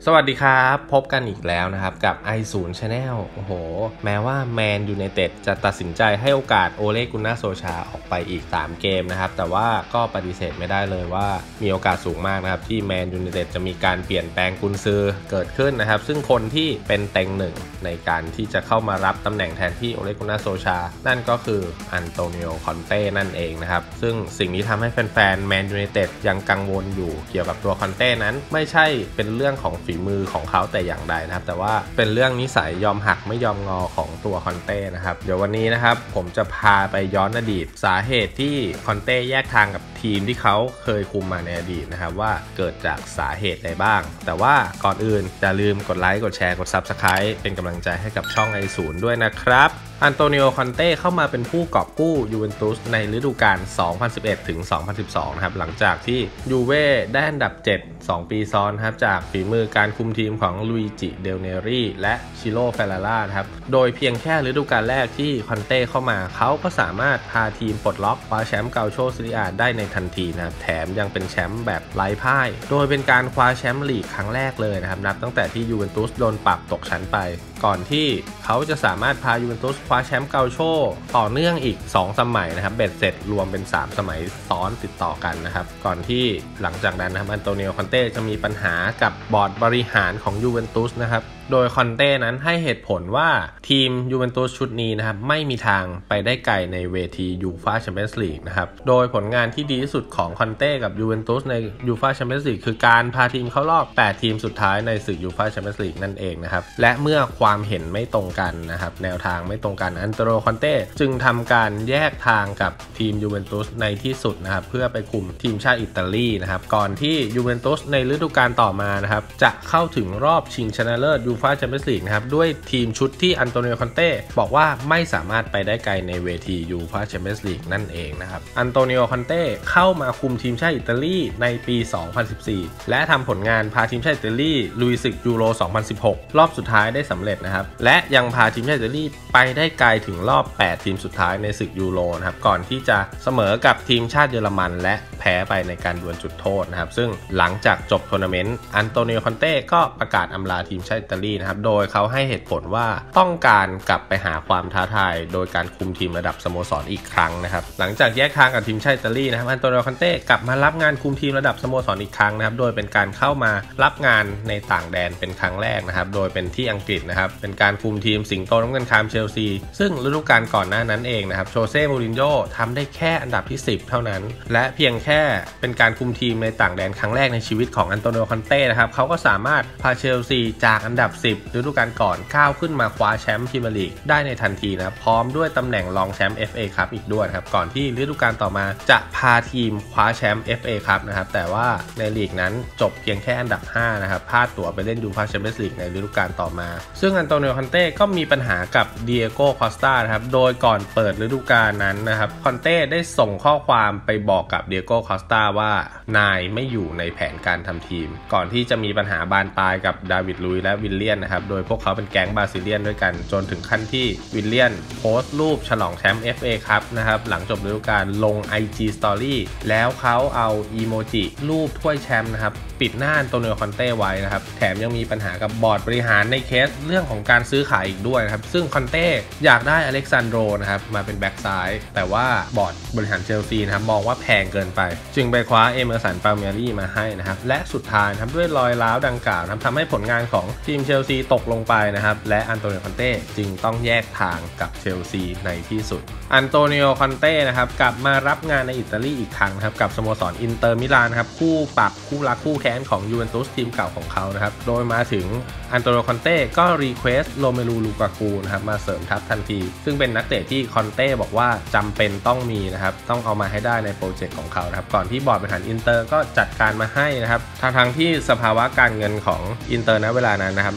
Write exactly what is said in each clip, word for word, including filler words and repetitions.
สวัสดีครับพบกันอีกแล้วนะครับกับ ไอ ศูนย์ Channel โอ้โหแม้ว่าแมนยูไนเต็ดจะตัดสินใจให้โอกาสโอเลกุนนาโซชาออกไปอีกสามเกมนะครับแต่ว่าก็ปฏิเสธไม่ได้เลยว่ามีโอกาสสูงมากนะครับที่แมนยูไนเต็ดจะมีการเปลี่ยนแปลงกุนซือเกิดขึ้นนะครับซึ่งคนที่เป็นเต็งหนึ่งในการที่จะเข้ามารับตำแหน่งแทนที่โอเลกุนนาโซชานั่นก็คืออันโตนิโอคอนเต้นั่นเองนะครับซึ่งสิ่งนี้ทำให้แฟนๆแมนยูไนเต็ดยังกังวลอยู่เกี่ยวกับตัวคอนเต้นั้นไม่ใช่เป็นเรื่องของฝีมือของเขาแต่อย่างใดนะครับแต่ว่าเป็นเรื่องนิสัยยอมหักไม่ยอมงอของตัวคอนเต้นะครับเดี๋ยววันนี้นะครับผมจะพาไปย้อนอดีตสาเหตุที่คอนเต้แยกทางกับทีมที่เขาเคยคุมมาในอดีตนะครับว่าเกิดจากสาเหตุใดบ้างแต่ว่าก่อนอื่นอย่าลืมกดไลค์กดแชร์กด ซับสไครบ์ เป็นกำลังใจให้กับช่อง ไอ ศูนย์ ด้วยนะครับอันโตนิโอคอนเต้เข้ามาเป็นผู้กอบกู้ยูเวนตุสในฤดูกาล สองพันสิบเอ็ด ถึง สองพันสิบสอง นะครับหลังจากที่ยูเว่ได้อันดับ เจ็ด สอง ปีซ้อนครับจากฝีมือการคุมทีมของลุยจิเดลเนรี่และชิโร่เฟลาร่าครับโดยเพียงแค่ฤดูกาลแรกที่คอนเต้เข้ามาเขาก็สามารถพาทีมปลดล็อกคว้าแชมป์เกาโชซีเรียได้ในทันทีนะครับแถมยังเป็นแชมป์แบบไร้พ่ายโดยเป็นการคว้าแชมป์ลีกครั้งแรกเลยนะครับนับตั้งแต่ที่ยูเวนตุสโดนปรับตกชั้นไปก่อนที่เขาจะสามารถพายูเวนตุสคว้าแชมป์เกาโชต่อเนื่องอีกสองสมัยนะครับเบ็ดเสร็จรวมเป็นสามสมัยซ้อนติดต่อกันนะครับก่อนที่หลังจากนั้นนะครับอันโตนิโอคอนเต้จะมีปัญหากับบอร์ดบริหารของยูเวนตุสนะครับโดยคอนเต้นั้นให้เหตุผลว่าทีมยูเวนตุสชุดนี้นะครับไม่มีทางไปได้ไกลในเวทียูฟ่าแชมเปี้ยนส์ลีกนะครับโดยผลงานที่ดีที่สุดของคอนเต้กับยูเวนตุสในยูฟ่าแชมเปี้ยนส์ลีกคือการพาทีมเข้ารอบแปดทีมสุดท้ายในศึกยูฟ่าแชมเปี้ยนส์ลีกนั่นเองนะครับและเมื่อความเห็นไม่ตรงกันนะครับแนวทางไม่ตรงกันอันโตนิโอคอนเต้จึงทำการแยกทางกับทีมยูเวนตุสในที่สุดนะครับเพื่อไปคุมทีมชาติอิตาลีนะครับก่อนที่ยูเวนตุสในฤดูกาลต่อมานะครับจะเข้าถึงรอบชิงชนะเลิศยูฟ่าแชมเปี้ยนส์ลีกนะครับด้วยทีมชุดที่อันโตนิโอคอนเต้บอกว่าไม่สามารถไปได้ไกลในเวทียูฟ่าแชมเปี้ยนส์ลีกนั่นเองนะครับอันโตนิโอคอนเต้เข้ามาคุมทีมชาติอิตาลีในปี สองพันสิบสี่ และทำผลงานพาทีมชาติอิตาลีลุยศึกยูโร สองพันสิบหก รอบสุดท้ายได้สำเร็จนะครับและยังพาทีมชาติอิตาลีไปได้ไกลถึงรอบแปดทีมสุดท้ายในศึกยูโรนะครับก่อนที่จะเสมอกับทีมชาติเยอรมันและแพ้ไปในการดวลจุดโทษนะครับซึ่งหลังจากจบทัวร์นาเมนต์อันโตนิโอคอนเต้ก็ประกาศอำลาทีมชาติอิตาลีนะครับโดยเขาให้เหตุผลว่าต้องการกลับไปหาความท้าทายโดยการคุมทีมระดับสโมสรอีกครั้งนะครับหลังจากแยกทางกับทีมชาติอิตาลีนะครับอันโตนิโอคอนเต้กลับมารับงานคุมทีมระดับสโมสรอีกครั้งนะครับโดยเป็นการเข้ามารับงานในต่างแดนเป็นครั้งแรกนะครับโดยเป็นที่อังกฤษนะครับเป็นการคุมทีมสิงโตน้ำเงินคามเชลซีซึ่งฤดูกาลก่อนหน้านั้นเองนะครับโชเซ่มูรินโญ่ทำได้แค่อันดับที่สิบเท่านั้นและเพียงแค่เป็นการคุมทีมในต่างแดนครั้งแรกในชีวิตของอันโตนิโอคอนเต้นะครับเขาก็สามารถพาเชลซีจากอันดับสิบฤดูกาลก่อนก้าวขึ้นมาคว้าแชมป์พรีเมียร์ลีกได้ในทันทีนะครับพร้อมด้วยตำแหน่งรองแชมป์ เอฟ เอ คัพอีกด้วยครับก่อนที่ฤดูกาลต่อมาจะพาทีมคว้าแชมป์ เอฟ เอ คัพนะครับแต่ว่าในลีกนั้นจบเพียงแค่อันดับห้านะครับพลาดตั๋วไปเล่นยูฟ่าแชมเปี้ยนส์ลีกในฤดูกาลต่อมาซึ่งอันโตนิโอคอนเต้ก็มีปัญหากับเดียโก้คอสตานะครับโดยก่อนเปิดฤดูกาลนั้นนะครับคอนเต้ได้ส่งข้อความไปบอกกับเดียโก้คอสตาว่านายไม่อยู่ในแผนการทำทีมก่อนที่จะมีปัญหาบานปลายกับดาวิดลุยและวิลเลียนนะครับโดยพวกเขาเป็นแก๊งบราซิเลียนด้วยกันจนถึงขั้นที่วิลเลียนโพสต์รูปฉลองแชมป์ เอฟ เอ คัพนะครับหลังจบฤดูกาลลง ไอ จี Story แล้วเขาเอาอีโมจิรูปถ้วยแชมป์นะครับปิดหน้าอันโตนิโอคอนเต้ไว้นะครับแถมยังมีปัญหากับบอร์ดบริหารในเคสเรื่องของการซื้อขายอีกด้วยนะครับซึ่งคอนเต้อยากได้อเล็กซานโดรนะครับมาเป็นแบ็กซ้ายแต่ว่าบอร์ดบริหารเชลซีนะครับมองว่าแพงเกินไปจึงไปคว้าเอเมอร์สันปาเมียรี่มาให้นะครับและสุดท้ายนะครับด้วยรอยร้าวดังกล่าวนะครับทำให้ผลงานของทีมเชลซีตกลงไปนะครับและอันโตนิโอคอนเต้จึงต้องแยกทางกับเชลซีในที่สุดอันโตนิโอคอนเต้นะครับกลับมารับงานในอิตาลีอีกครั้งครับกับสโมสรอินเตอร์มิลานครับคู่ปรับคู่รักคู่แค้นของยูเวนตุสทีมเก่าของเขานะครับโดยมาถึงอันโตนิโอคอนเต้ก็รีเควสโรเมลูลูกากูนะครับมาเสริมทัพทันทีซึ่งเป็นนักเตะที่คอนเต้บอกว่าจำเป็นต้องมีนะครับต้องเอามาให้ได้ในโปรเจกต์ของเขานะครับก่อนที่บอร์ดบริหารอินเตอร์ก็จัดการมาให้นะครับทั้งทั้งที่สภาวะการเงินของอินเตอร์ณเวลานั้นนะครับไม่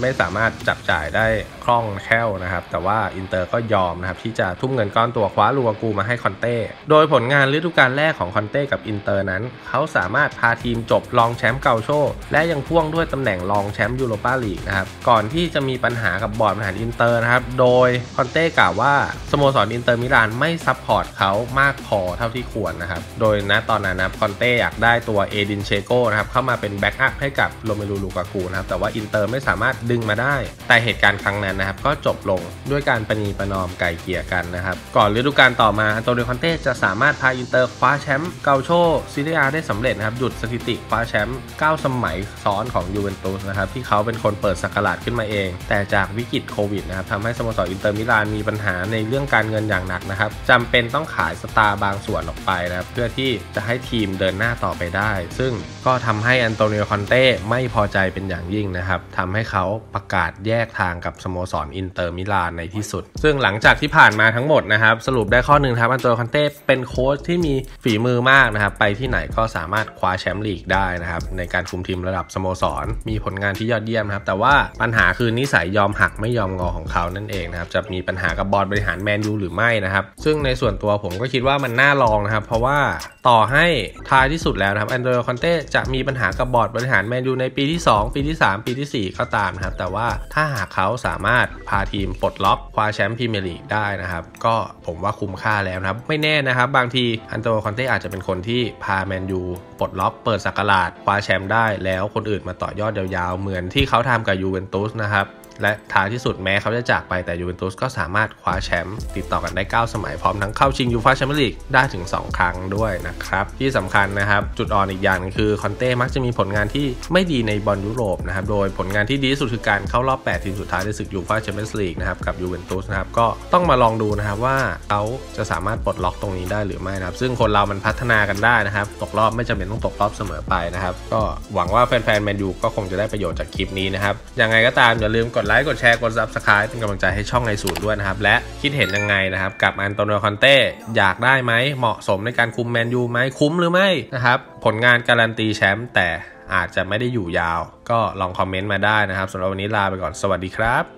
ไม่สามารถจับจ่ายได้คล่องแคล่วนะครับแต่ว่าอินเตอร์ก็ยอมนะครับที่จะทุ่มเงินก้อนตัวคว้าลูกากูมาให้คอนเต้โดยผลงานฤดูกาลแรกของคอนเต้กับอินเตอร์นั้นเขาสามารถพาทีมจบรองแชมป์เกาโชและยังพ่วงด้วยตำแหน่งรองแชมป์ยูโรปาลีกนะครับก่อนที่จะมีปัญหากับบอร์ดบริหารอินเตอร์นะครับโดยคอนเต้กล่าวว่าสโมสรอินเตอร์มิลานไม่ซัพพอร์ตเขามากพอเท่าที่ควรนะครับโดยณตอนนั้นนะคอนเต้อยากได้ตัวเอดินเชโก้นะครับเข้ามาเป็นแบ็กอัพให้กับโรเมลูลูกากูนะครับแต่ว่าอินเตอร์ไม่สามารถดึงมาได้แต่เหตุการณ์ครั้งนั้นนะครับก็จบลงด้วยการประนีประนอมไกลเกลี่ยกันนะครับก่อนฤดูกาลต่อมาอันโตนิโอ คอนเต้จะสามารถพาอินเตอร์คว้าแชมป์เกาโชซีเรียได้สำเร็จนะครับหยุดสถิติคว้าแชมป์เก้าสมัยซ้อนของยูเวนตุสนะครับที่เขาเป็นคนเปิดศักราชขึ้นมาเองแต่จากวิกฤตโควิดนะครับทำให้สโมสรอินเตอร์มิลานมีปัญหาในเรื่องการเงินอย่างหนักนะครับจำเป็นต้องขายสตาร์บางส่วนออกไปนะครับเพื่อที่จะให้ทีมเดินหน้าต่อไปได้ซึ่งก็ทำให้อันโตนิโอ คอนเต้ไม่พอใจเป็นอย่างยิ่งนะครับทำให้เขาประกาศแยกทางกับสโมสรอินเตอร์มิลานในที่สุดซึ่งหลังจากที่ผ่านมาทั้งหมดนะครับสรุปได้ข้อหนึ่งครับอันโตนิโอ คอนเต้เป็นโค้ชที่มีฝีมือมากนะครับไปที่ไหนก็สามารถคว้าแชมป์ลีกได้นะครับในการคุมทีมระดับสโมสรมีผลงานที่ยอดเยี่ยมนะครับแต่ว่าปัญหาคือนิสัยยอมหักไม่ยอมงอของเขานั่นเองนะครับจะมีปัญหากับบอร์ดบริหารแมนยูหรือไม่นะครับซึ่งในส่วนตัวผมก็คิดว่ามันน่าลองนะครับเพราะว่าต่อให้ท้ายที่สุดแล้วนะครับอันโตนิโอ คอนเต้จะมีปัญหากับบอร์ดบริหารแมนยูในปีที่สองปีที่สามปีที่สี่ก็ตามนะครับแต่ว่าถ้าหากเขาสามารถพาทีมปลดล็อกคว้าแชมป์พรีเมียร์ลีกได้นะครับก็ผมว่าคุ้มค่าแล้วนะครับไม่แน่นะครับบางทีอันโตนิโอ คอนเต้อาจจะเป็นคนที่พาแมนยูปลดล็อกเปิดศักราชคว้าแชมป์ได้แล้วคนอื่นมาต่อยอดยาวๆเหมือนที่เขาทำกับยูเวนตุสนะครับและท้ายที่สุดแม้เขาจะจากไปแต่ยูเวนตุสก็สามารถคว้าแชมป์ติดต่อกันได้เก้าสมัยพร้อมทั้งเข้าชิงยูฟ่าแชมเปี้ยนลีกได้ถึงสองครั้งด้วยนะครับที่สำคัญนะครับจุดอ่อนอีกอย่างนึงคือคอนเต้มักจะมีผลงานที่ไม่ดีในบอลยุโรปนะครับโดยผลงานที่ดีที่สุดคือการเข้ารอบแปดทีมสุดท้ายในศึกยูฟ่าแชมเปี้ยนลีกนะครับกับยูเวนตุสนะครับก็ต้องมาลองดูนะครับว่าเขาจะสามารถปลดล็อกตรงนี้ได้หรือไม่นะครับซึ่งคนเรามันพัฒนากันได้นะครับตกรอบไม่จำเป็นต้องตกรอบเสมอไปนะครับก็หวังว่าแฟนๆแมนยูก็คงจะได้ประโยชน์จากคลิปนี้นะครับยังไงก็ตามอย่าลืมกดไลค์กดแชร์กดSubscribe เป็นกำลังใจให้ช่องไอศูนย์ด้วยนะครับและคิดเห็นยังไงนะครับกับอันโตนิโอ คอนเต้อยากได้ไหมเหมาะสมในการคุมแมนยูไหมคุ้มหรือไม่นะครับผลงานการันตีแชมป์แต่อาจจะไม่ได้อยู่ยาวก็ลองคอมเมนต์มาได้นะครับสำหรับวันนี้ลาไปก่อนสวัสดีครับ